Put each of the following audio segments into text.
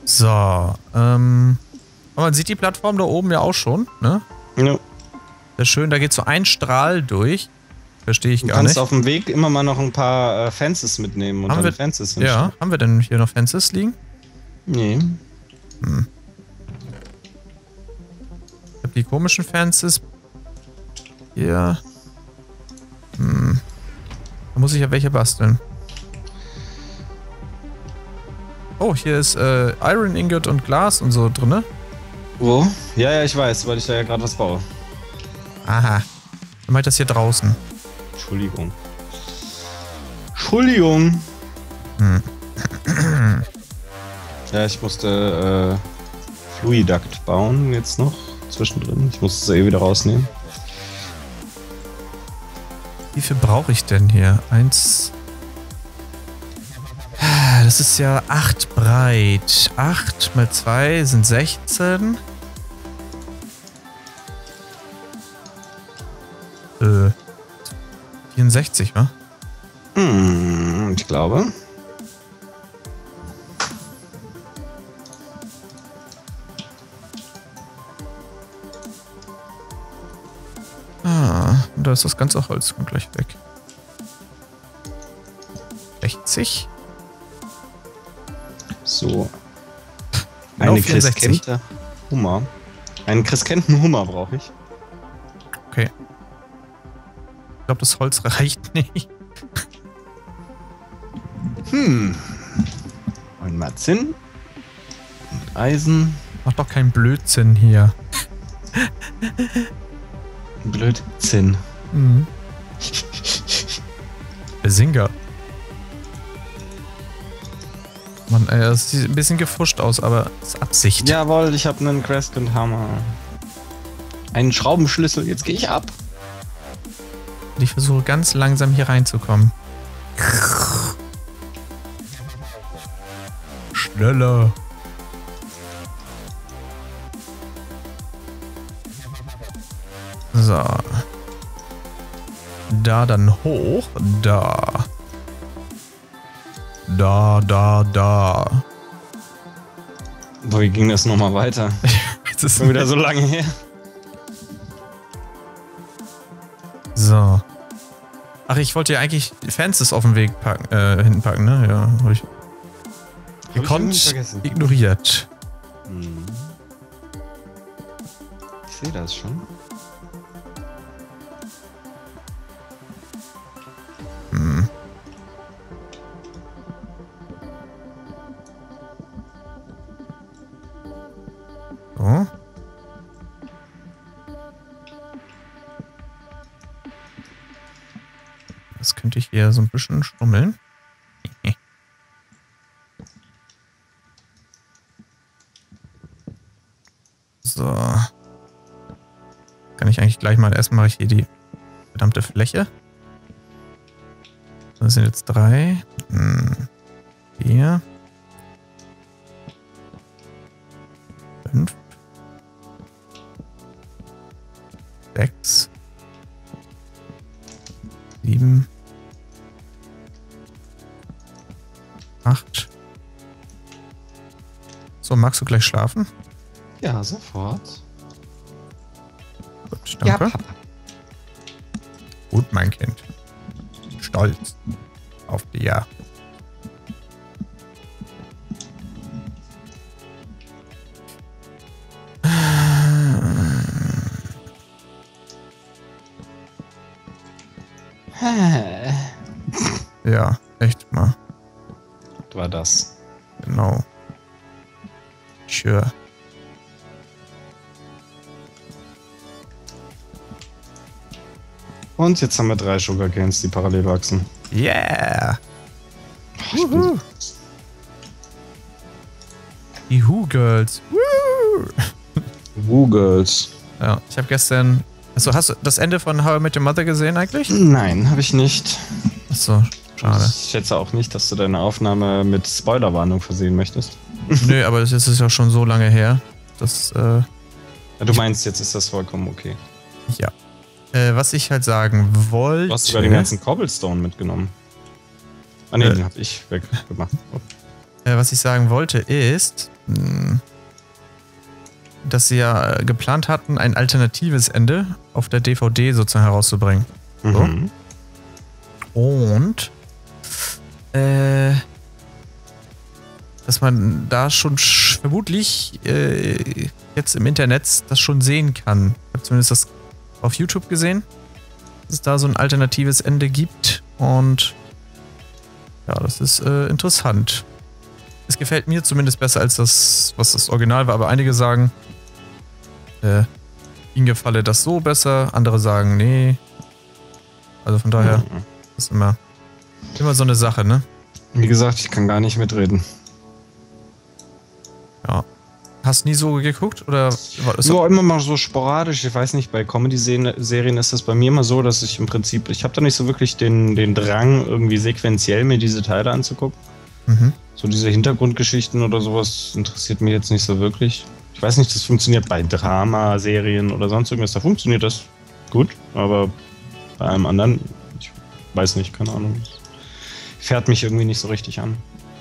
So, man sieht die Plattform da oben ja auch schon, ne? Ja. Sehr schön, da geht so ein Strahl durch. Verstehe ich gar nicht. Du kannst auf dem Weg immer mal noch ein paar Fences mitnehmen und haben dann wir, Fences hinstellen. Ja, haben wir denn hier noch Fences liegen? Nee. Hm. Ich hab die komischen Fences. Hier. Hm. Da muss ich ja welche basteln. Oh, hier ist Iron Ingot und Glas und so drin, ne? Wo? Ja, ich weiß, weil ich da ja gerade was baue. Aha. Dann mach ich das hier draußen. Entschuldigung. Entschuldigung. Hm. Ja, ich musste Fluiduct bauen jetzt noch zwischendrin. Ich muss es wieder rausnehmen. Wie viel brauche ich denn hier? 1. Das ist ja 8 breit. 8 mal 2 sind 16. 64, wa? Ich glaube. Und da ist das ganze Holz gleich weg. 60. So. Eine Christkente Hummer. Einen Christkenten Hummer brauche ich. Okay. Ich glaube, das Holz reicht nicht. Und mal Zinn. Und Eisen. Mach doch keinen Blödsinn hier. Blödsinn. Mhm. Der Singer. Mann, ey, das sieht ein bisschen gefuscht aus, aber das ist Absicht. Jawohl, ich habe einen Crescent Hammer. Einen Schraubenschlüssel, jetzt gehe ich ab. Und ich versuche ganz langsam hier reinzukommen. Schneller. So. Da dann hoch. Da. Da. Boah, wie ging das nochmal weiter? Jetzt ist Schon wieder so lange her. So. Ach, ich wollte ja eigentlich Fences auf den Weg packen, hinten packen, ne? Ja, habe ich. Gekonnt ignoriert. Ich sehe das schon. So. Das könnte ich hier so ein bisschen stummeln. So. Kann ich eigentlich gleich mal, erstmal mache ich hier die verdammte Fläche. Das sind jetzt 3. 4. 5. 6. 7. 8. So, magst du gleich schlafen? Ja, sofort. Gut, danke. Ja, Papa. Gut, mein Kind. Stolz auf dir. Ja, echt mal. Was war das? Genau. Sure. Und jetzt haben wir 3 Sugarcanes, die parallel wachsen. Yeah! Die Who-Girls. Who-Girls. Ja, ich habe gestern... Achso, hast du das Ende von How I Met Your Mother gesehen eigentlich? Nein, habe ich nicht. Achso, schade. Ich schätze auch nicht, dass du deine Aufnahme mit Spoilerwarnung versehen möchtest. Nö, aber das ist ja schon so lange her. Das, Du meinst, jetzt ist das vollkommen okay. Ja. Was ich halt sagen wollte... Du hast sogar den ganzen Cobblestone mitgenommen. Ah ne, den hab ich weggemacht. Was ich sagen wollte ist, dass sie ja geplant hatten, ein alternatives Ende auf der DVD sozusagen herauszubringen. So. Und dass man da schon vermutlich jetzt im Internet das schon sehen kann. Ich habe zumindest das auf YouTube gesehen, dass es da so ein alternatives Ende gibt. Und ja, das ist interessant. Es gefällt mir zumindest besser als das, was das Original war, aber einige sagen, ihnen gefalle das so besser, andere sagen, nee. Also von daher ist immer so eine Sache, ne? Wie gesagt, ich kann gar nicht mitreden. Ja. Hast du nie so geguckt? Oder so immer mal so sporadisch. Ich weiß nicht, bei Comedy-Serien ist das bei mir immer so, dass ich im Prinzip, ich habe da nicht so wirklich den Drang, irgendwie sequenziell mir diese Teile anzugucken. So diese Hintergrundgeschichten oder sowas interessiert mich jetzt nicht so wirklich. Ich weiß nicht, das funktioniert bei Dramaserien oder sonst irgendwas. Da funktioniert das gut, aber bei einem anderen, ich weiß nicht, keine Ahnung. Fährt mich irgendwie nicht so richtig an.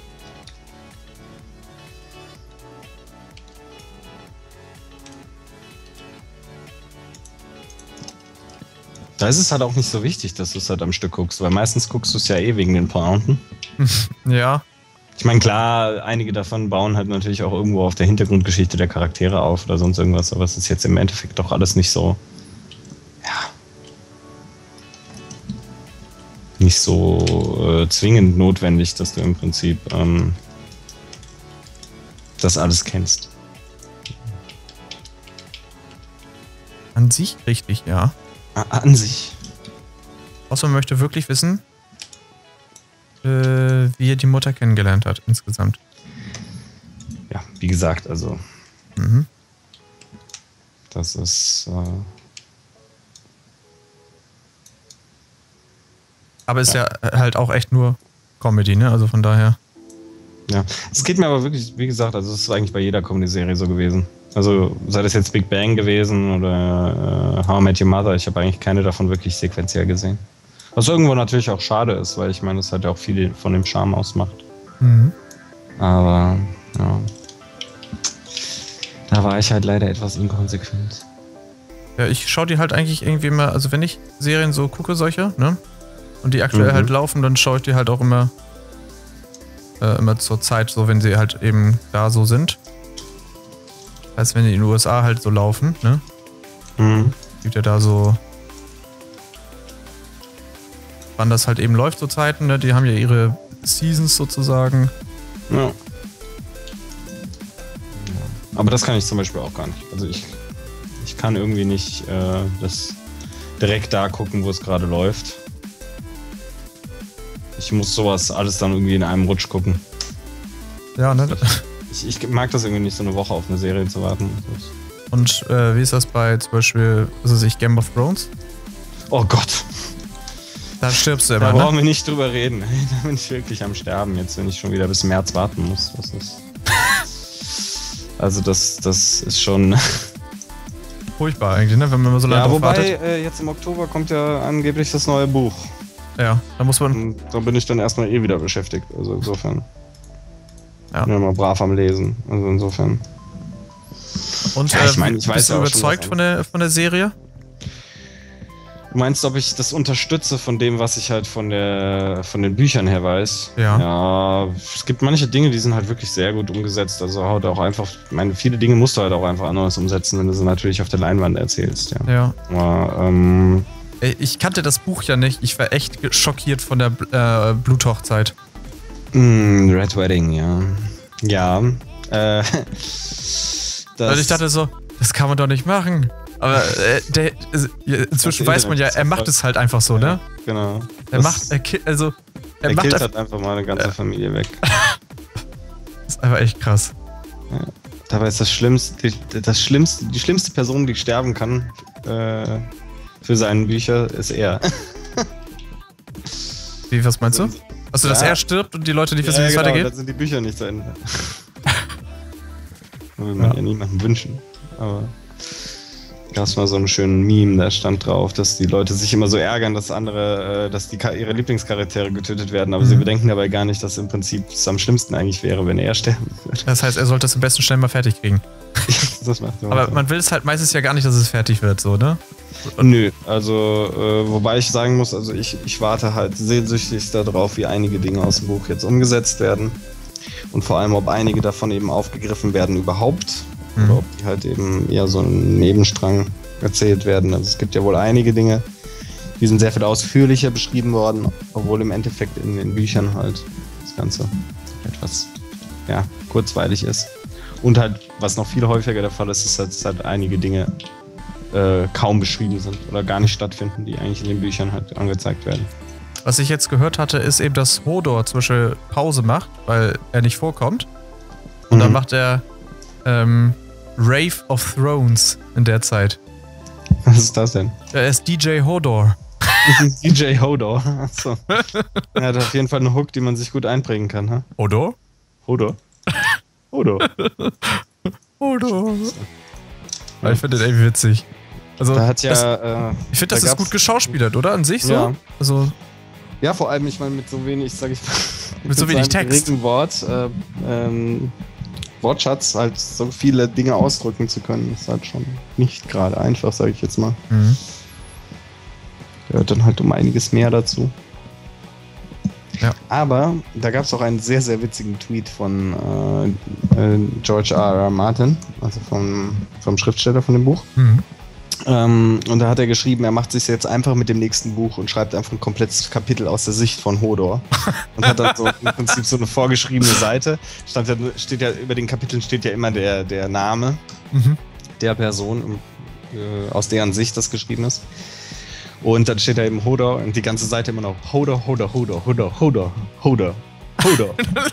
Da ist es halt auch nicht so wichtig, dass du es halt am Stück guckst, weil meistens guckst du es ja eh wegen den Pointen. Ja. Ich meine, klar, einige davon bauen halt natürlich auch irgendwo auf der Hintergrundgeschichte der Charaktere auf oder sonst irgendwas, aber es ist jetzt im Endeffekt doch alles nicht so, ja, nicht so zwingend notwendig, dass du im Prinzip das alles kennst. An sich richtig, ja. An sich. Außer man möchte wirklich wissen, wie er die Mutter kennengelernt hat insgesamt. Ja, wie gesagt, also das ist aber ist ja halt auch echt nur Comedy, ne? Also von daher. Ja, es geht mir aber wirklich, wie gesagt, also es ist eigentlich bei jeder Comedy-Serie so gewesen. Also sei das jetzt Big Bang gewesen oder How I Met Your Mother, ich habe eigentlich keine davon wirklich sequenziell gesehen. Was irgendwo natürlich auch schade ist, weil ich meine, das hat ja auch viel von dem Charme ausmacht. Aber ja, da war ich halt leider etwas inkonsequent. Ja, ich schaue die halt eigentlich irgendwie immer, also wenn ich Serien so gucke, solche, ne? Und die aktuell halt laufen, dann schaue ich die halt auch immer zur Zeit, so wenn sie halt eben da so sind. Als wenn die in den USA halt so laufen, ne? Gibt ja da so, wann das halt eben läuft, so Zeiten, ne? Die haben ja ihre Seasons sozusagen. Ja. Aber das kann ich zum Beispiel auch gar nicht. Also ich kann irgendwie nicht das direkt da gucken, wo es gerade läuft. Ich muss sowas alles dann irgendwie in einem Rutsch gucken. Ja, ne? Ich mag das irgendwie nicht, so eine Woche auf eine Serie zu warten. Und wie ist das bei zum Beispiel, Game of Thrones? Oh Gott. Da stirbst du immer, da ne? brauchen wir nicht drüber reden. Da bin ich wirklich am Sterben jetzt, wenn ich schon wieder bis März warten muss. Das ist also das ist schon furchtbar eigentlich, ne? Wenn man immer so lange drauf wartet. Wobei, jetzt im Oktober kommt ja angeblich das neue Buch. Ja, da muss man... Und da bin ich dann erstmal wieder beschäftigt. Also insofern. Ja. Bin immer brav am Lesen. Also insofern. Und ja, ich weiß bist du ja überzeugt von der Serie? Du meinst, ob ich das unterstütze von dem, was ich halt von den Büchern her weiß? Ja. Ja, es gibt manche Dinge, die sind halt wirklich sehr gut umgesetzt. Also halt auch einfach, ich meine, viele Dinge musst du halt auch einfach anders umsetzen, wenn du sie natürlich auf der Leinwand erzählst. Ja. Aber, ich kannte das Buch ja nicht. Ich war echt schockiert von der Bluthochzeit. Red Wedding, ja. Ja. Weil ich dachte so, das kann man doch nicht machen. Aber inzwischen weiß man ja, er macht es halt einfach so, ne? Genau. Er killt halt einfach mal eine ganze Familie weg. Das ist einfach echt krass. Ja. Dabei ist die schlimmste Person, die sterben kann für seine Bücher, ist er. Wie, was meinst du? Also, dass er stirbt und die Leute nicht wissen, wie es weitergeht? Dann sind die Bücher nicht zu Ende. Will man ja niemandem wünschen. Aber gab es mal so einen schönen Meme, da stand drauf, dass die Leute sich immer so ärgern, dass ihre Lieblingscharaktere getötet werden, aber sie bedenken dabei gar nicht, dass im Prinzip es am schlimmsten eigentlich wäre, wenn er sterben würde. Das heißt, er sollte es am besten schnell mal fertig kriegen. Das macht aber man will es halt meistens ja gar nicht, dass es fertig wird, so, ne? Nö, also wobei ich sagen muss, also ich warte halt sehnsüchtig darauf, wie einige Dinge aus dem Buch jetzt umgesetzt werden und vor allem, ob einige davon eben aufgegriffen werden überhaupt oder ob die halt eben eher so ein Nebenstrang erzählt werden. Also es gibt ja wohl einige Dinge, die sind sehr viel ausführlicher beschrieben worden, obwohl im Endeffekt in den Büchern halt das Ganze etwas kurzweilig ist. Und halt, was noch viel häufiger der Fall ist, ist, dass halt einige Dinge kaum beschrieben sind oder gar nicht stattfinden, die eigentlich in den Büchern halt angezeigt werden. Was ich jetzt gehört hatte, ist eben, dass Hodor zum Beispiel Pause macht, weil er nicht vorkommt. Und dann macht er Rave of Thrones in der Zeit. Was ist das denn? Er ist DJ Hodor. DJ Hodor. Achso. Er hat auf jeden Fall eine Hook, die man sich gut einbringen kann. Ha? Hodor? Hodor. Hodor. Hodor. Ja, ich finde das irgendwie witzig. Also, da hat ja, ich finde, das ist gut geschauspielert, oder? An sich so? Ja. Also, ja, vor allem, ich meine, mit so wenig, sag ich mal, mit so wenig Text. Wortschatz halt so viele Dinge ausdrücken zu können, ist halt schon nicht gerade einfach, sage ich jetzt mal. Gehört dann halt um einiges mehr dazu. Ja. Aber da gab es auch einen sehr, sehr witzigen Tweet von George R.R. Martin, also vom Schriftsteller von dem Buch. Und da hat er geschrieben, er macht sich jetzt einfach mit dem nächsten Buch und schreibt einfach ein komplettes Kapitel aus der Sicht von Hodor. Und hat dann so im Prinzip so eine vorgeschriebene Seite. Steht ja über den Kapiteln steht ja immer der Name der Person, aus deren Sicht das geschrieben ist. Und dann steht da eben Hodor und die ganze Seite immer noch Hodor, Hodor, Hodor, Hodor, Hodor, Hodor, Hodor.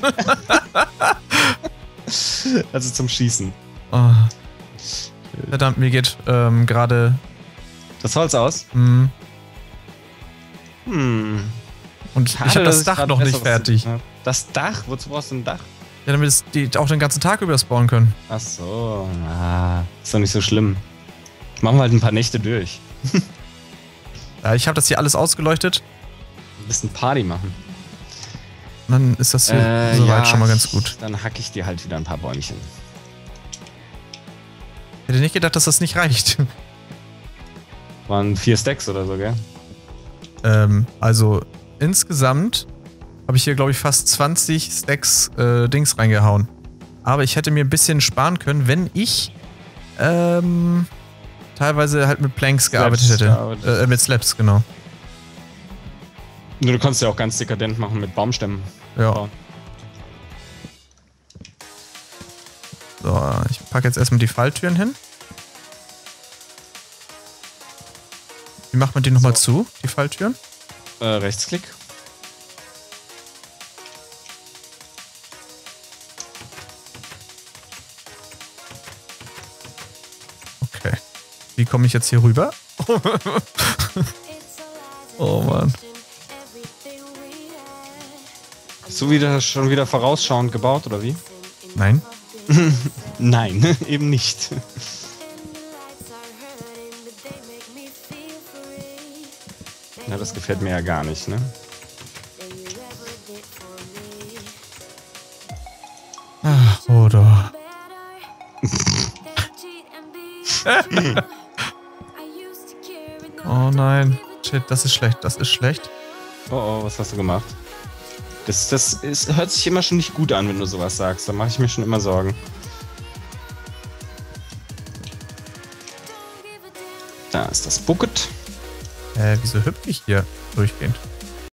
Also zum Schießen. Oh. Verdammt, mir geht gerade das Holz aus. Und ich habe das Dach noch nicht fertig. Das Dach? Wozu brauchst du ein Dach? Ja, damit die auch den ganzen Tag über spawnen können. Ach so, ist doch nicht so schlimm. Machen wir halt ein paar Nächte durch. Ja, ich habe das hier alles ausgeleuchtet. Ein bisschen Party machen. Und dann ist das hier soweit schon mal ganz gut. Dann hacke ich dir halt wieder ein paar Bäumchen. Ich hätte nicht gedacht, dass das nicht reicht. Waren 4 Stacks oder so, gell? Also insgesamt habe ich hier, glaube ich, fast 20 Stacks Dings reingehauen. Aber ich hätte mir ein bisschen sparen können, wenn ich teilweise halt mit Planks gearbeitet hätte. Mit Slabs, genau. Du kannst ja auch ganz dekadent machen mit Baumstämmen. Ja. So, ich packe jetzt erstmal die Falltüren hin. Wie macht man die nochmal zu, die Falltüren? Rechtsklick. Okay. Wie komme ich jetzt hier rüber? Oh Mann. Hast du schon wieder vorausschauend gebaut, oder wie? Nein. Nein, eben nicht. Ja, das gefällt mir ja gar nicht, ne? Ach, Hodor. Oh nein. Shit, das ist schlecht, das ist schlecht. Oh, was hast du gemacht? Hört sich immer schon nicht gut an, wenn du sowas sagst. Da mache ich mir schon immer Sorgen. Da ist das Bucket. Wieso hüpfe ich hier durchgehend?